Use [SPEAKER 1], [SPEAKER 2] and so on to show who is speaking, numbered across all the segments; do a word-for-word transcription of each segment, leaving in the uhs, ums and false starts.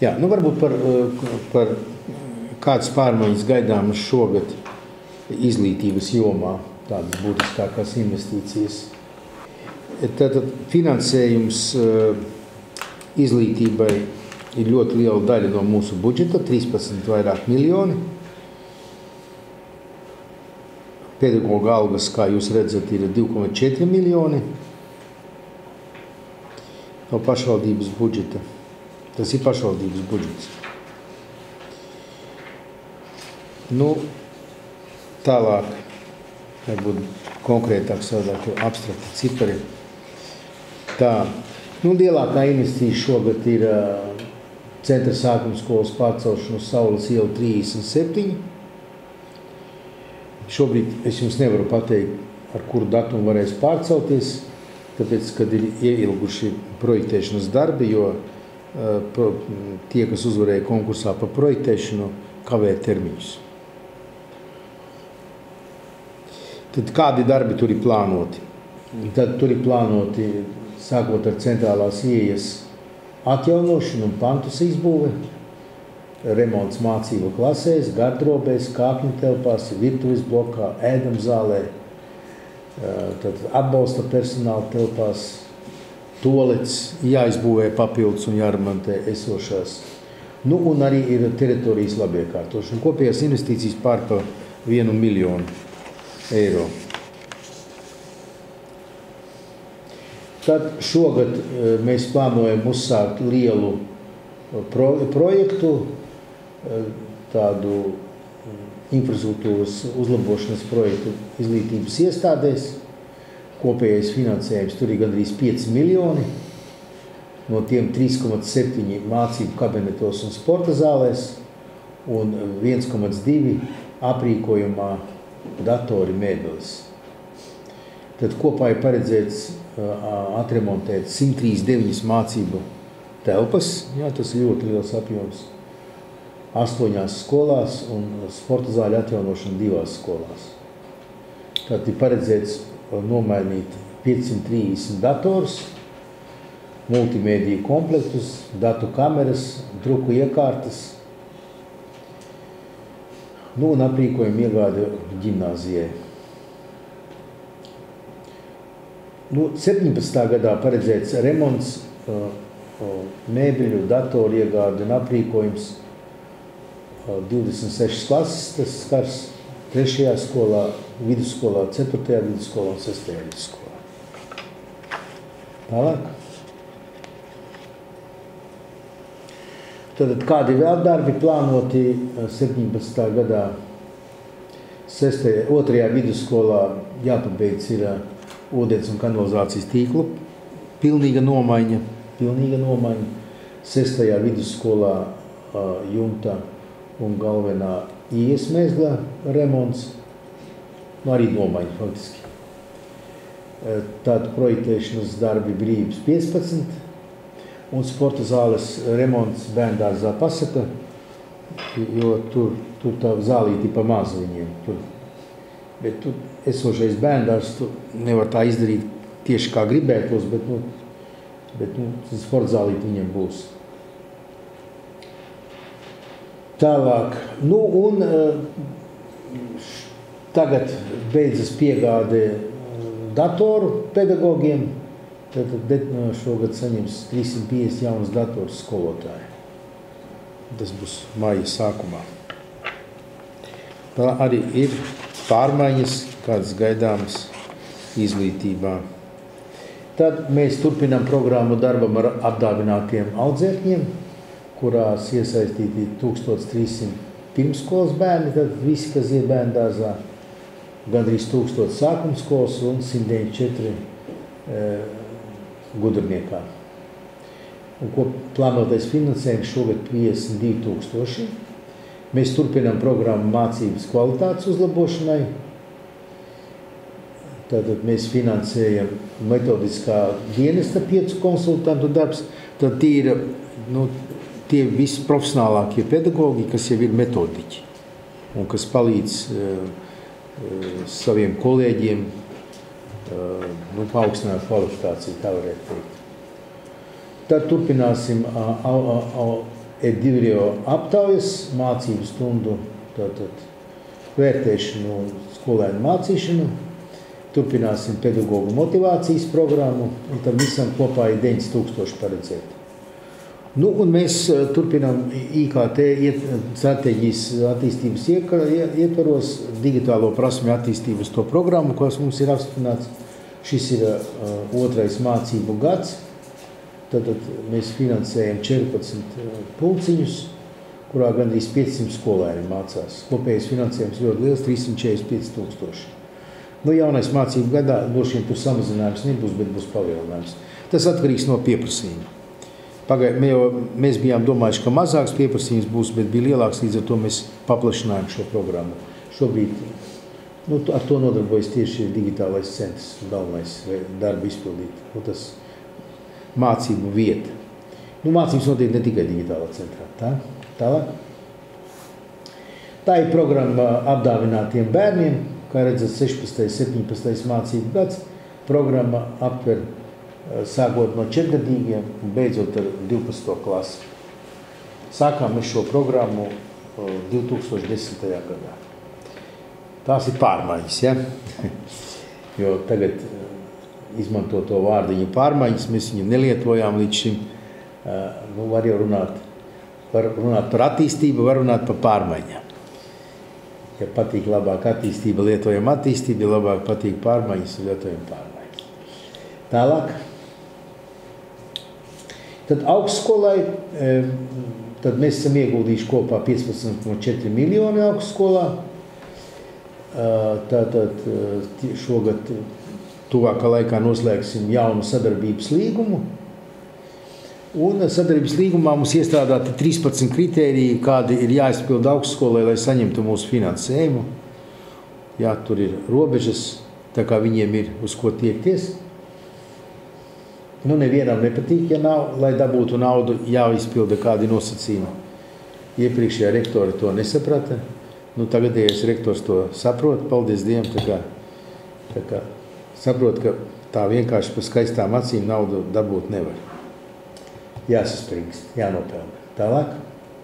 [SPEAKER 1] Jā, nu varbūt par, par kādas pārmaiņas gaidāmas šogad izglītības jomā, tādas būtiskākās investīcijas. Tātad finansējums izglītībai ir ļoti liela daļa no mūsu budžeta, trīspadsmit vairāk miljoni. Pedagoga algas, kā jūs redzat, ir divi komats četri miljoni no pašvaldības budžeta. Tas ir pašvaldības budžets. Nu, tālāk, varbūt konkrētāk sādāk abstrakti cipari. Tā, nu, lielākā investīcija šogad ir uh, centra sākuma skolas pārcelšana uz Saules ielu trīsdesmit septiņi. Šobrīd es jums nevaru pateikt, ar kuru datumu varēs pārcelties, tāpēc, kad ir ieilguši projektēšanas darbi, jo uh, pro, tie, kas uzvarēja konkursā par projektēšanu, kavē termiņus. Tad kādi darbi tur ir plānoti? Tad tur ir plānoti, sākot ar centrālās ieejas atjaunošanu un pantus izbūve, remonts mācību klasēs, gardrobēs, kāpņu telpās, virtuves blokā, ēdamzālē, tad atbalsta personāla telpās, tolets jāizbūvē papildus un jāremontē esošās. Nu, un arī ir teritorijas labiekārtošana. Kopējās investīcijas pār pa vienu miljonu eiro. Tad šogad mēs plānojam uzsākt lielu pro, projektu, tādu infrastruktūras uzlabošanas projektu izglītības iestādēs. Kopējais finansējums tur ir gandrīz pieci miljoni, no tiem trīs komats septiņi mācību kabinetos un sporta zālēs un viens komats divi aprīkojumā datori mēbeles. Tad kopā ir paredzēts uh, atremontēt simt trīsdesmit deviņas mācību telpas, jā, tas ir ļoti liels apjoms, astoņās skolās un sporta zāļu atjaunošana divās skolās. Tad ir paredzēts nomainīt piecsimt trīsdesmit dators, multimēdiju komplektus, datu kameras, druku iekārtas, nu, un aprīkojumu iegāde ģimnāzijai. Nu, septiņpadsmitā gadā paredzēts remonts, mēbeļu, datoru iegāde un aprīkojums divdesmit sešas klases, tas skars trešajā skolā, vidusskolā, ceturtajā vidusskolā un sestajā vidusskolā. Tālāk. Tad kādi vēl darbi plānoti septiņpadsmitā gadā? Sestajā, otrajā vidusskolā jāpabeidz ir ūdens un kanalizācijas tīklu pilnīga nomaiņa, pilnīga nomaiņa. Sestajā vidusskolā jumta un galvenā iejas mēzgla remonts, nu arī nomaiņa faktiski. Tāda projektēšanas darbi Brības piecpadsmit. Un sporta zāles remonts bērndārzā Pasaka, jo tur, tur tā zālīti pa maz viņiem. Tur. Bet tur esošais bērndārs, tu nevar tā izdarīt tieši kā gribētos, bet, nu, bet nu, sporta zālīti viņiem būs. Tālāk, nu un tagad beidzas piegāde datoru pedagogiem. Tad šogad saņems trīssimt piecdesmit jaunas datorus skolotāji. Tas būs maija sākumā. Tā arī ir pārmaiņas, kādas gaidāmas izglītībā. Tad mēs turpinām programmu darbam ar apdāvinātiem audzēkņiem, kurās iesaistīti tūkstoš trīs simti pirmskolas bērni, tad visi, kas iet bērndārzā, gandrīz tūkstoš sākumskolas un simt deviņdesmit četri e, gudrniekā. Un ko plānotais finansējums šogad piecdesmit divi tūkstoši. Mēs turpinām programmu mācības kvalitātes uzlabošanai. Tātad mēs finansējam metodiskā dienesta piecu konsultantu darbs. Tad tie ir nu, tie visi profesionālākie pedagogi, kas jau ir metodiķi un kas palīdz uh, uh, saviem kolēģiem uh, nu, paaugstināt kvalifikāciju, tā varētu teikt. Tad turpināsim uh, uh, uh, Edivrio aptaujas, mācību stundu, tātad vērtēšanu, skolēnu mācīšanu, turpināsim pedagogu motivācijas programmu, un tam visam kopā ir deviņi tūkstoši paredzēti. Nu, un mēs turpinām I K T strateģijas attīstības ietvaros, digitālo prasmi attīstības to programmu, kas mums ir apstiprināts. Šis ir uh, otrais mācību gads. Tātad mēs finansējam četrpadsmit pulciņus, kurā gandrīz piecsimt skolēni mācās. Kopējais finansējums ļoti liels, trīs simti četrdesmit pieci tūkstoši. Nu, jaunais mācību gadā droši vien tur samazinājums nebūs, bet būs palielinājums. Tas atkarīgs no pieprasījuma. Pagai, mē jau, mēs bijām domājuši, ka mazāks pieprasījums būs, bet bija lielāks, līdz ar to mēs paplašinājām šo programmu. Šobrīd nu, ar to nodarbojas tieši digitālais centrs, galvenais darbu izpildīt. Nu, tas mācību vieta. Nu, mācības notiek ne tikai digitālā centrā. Tā, tālāk. Tā ir programma apdāvinātiem bērniem, kā redzat, sešpadsmitais, septiņpadsmitais mācību gads. Programma aptver sākot no četrgadīgiem un beidzot ar divpadsmito klasi. Sākām mēs šo programmu divi tūkstoši desmitajā gadā. Tās ir pārmaiņas, ja? Jo tagad izmanto to vārdiņu pārmaiņas, mēs viņu nelietojām līdz šim. Nu, var jau runāt, var runāt par attīstību, var runāt par pārmaiņām. Ja patīk labāk attīstība, lietojam attīstību, ja labāk patīk pārmaiņas, lietojam pārmaiņas. Tālāk. Tad augstskolai, tad mēs esam ieguldījuši kopā piecpadsmit komats četri miljoni augstskolā. Tātad šogad tuvākā laikā noslēgsim jaunu sadarbības līgumu. Un sadarbības līgumā mums iestrādāti trīspadsmit kritēriji, kādi ir jāizpilda augstskolai, lai saņemtu mūsu finansējumu. Jā, tur ir robežas, tā kā viņiem ir uz ko tiekties. Nu, nevienam nepatīk, ja nav, lai dabūtu naudu, jāizpilda kādi nosacījumi. Iepriekšējā rektori to nesaprata. Nu, tagadējais rektors to saprot, paldies Dievam, tā kā, tā kā saprot, ka tā vienkārši par skaistām acīm naudu dabūt nevar. Jāsaspringst, jānopelna. Tālāk.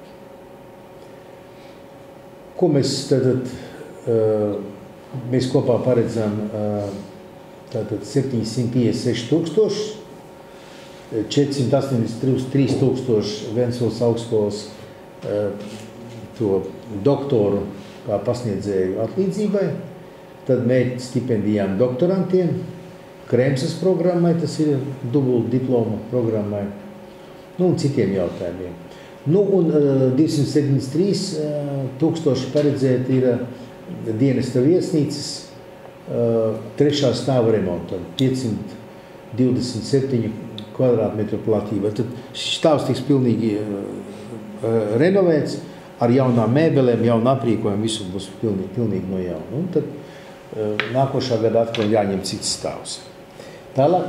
[SPEAKER 1] Ko mēs tātad, mēs kopā paredzam tātad septiņsimt piecdesmit seši tūkstoši, četri simti astoņdesmit trīs tūkstoši Ventspils augstskolas to doktoru kā pasniedzēju atlīdzībai, tad mērķi stipendijām doktorantiem, Kremsas programmai, tas ir dubult diploma programmai, nu un citiem jautājumiem. Nu un divsimt septiņdesmit trīs tūkstoši paredzēti ir dienesta viesnīcas trešā stāva remontam, piecsimt divdesmit septiņi kvadrātmetru platība. Tad šis stāvs tiks pilnīgi renovēts, ar jaunām mēbelēm, jaunu aprīkojumu, visu būs pilnīgi, pilnīgi no jauna. Un tad uh, nākošā gada atkal jāņem cits stāvs. Tālāk.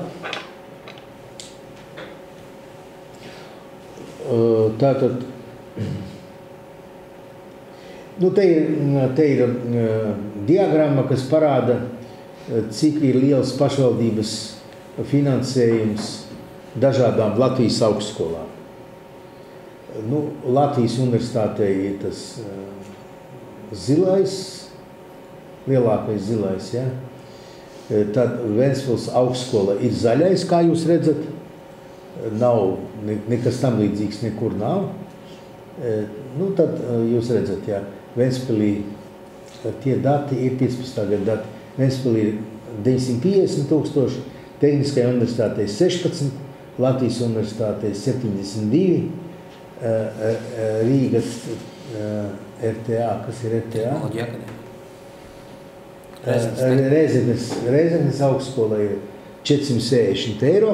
[SPEAKER 1] Uh, tātad, nu te ir, te ir uh, diagramma, kas parāda, uh, cik ir liels pašvaldības finansējums dažādām Latvijas augstskolām. Nu, Latvijas universitātei ir tas uh, zilais, lielākais zilais, ja? Tad Ventspils augstskola ir zaļais, kā jūs redzat, nav, ne, nekas tam līdzīgs nekur nav. Uh, nu, tad uh, jūs redzat, ja, Ventspilī tie dati ir piecpadsmitā gada dati. Ventspilī ir deviņsimt piecdesmit tūkstoši, Tehniskajai universitātei sešpadsmit, Latvijas universitātei septiņdesmit divi, Rīgas R T A, kas ir R T A? Rezenes, Rezenes augstskola ir četrsimt sešdesmit eiro.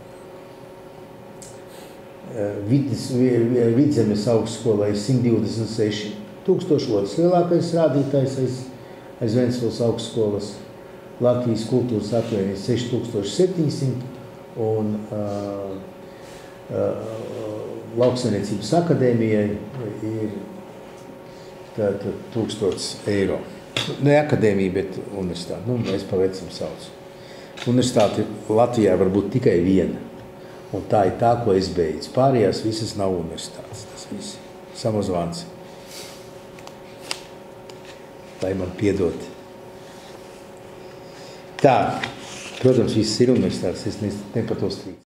[SPEAKER 1] Vidzemes augstskola ir simt divdesmit seši tūkstoši, otrs lielākais rādītājs aiz, aiz Ventspils augstskolas. Latvijas kultūras apvienība seši tūkstoši septiņsimt un uh, uh, Lauksaimniecības akadēmijai ir tātad tūkstots eiro. Ne akadēmija, bet universitāte. Nu, mēs pa vecam saucu. Universitāte Latvijā var būt tikai viena. Un tā ir tā, ko es beidzu. Pārējās visas nav universitātes. visi samozvans. Lai man piedod. Tā, protams, viss ir universitātes, es ne, ne par to strīdu.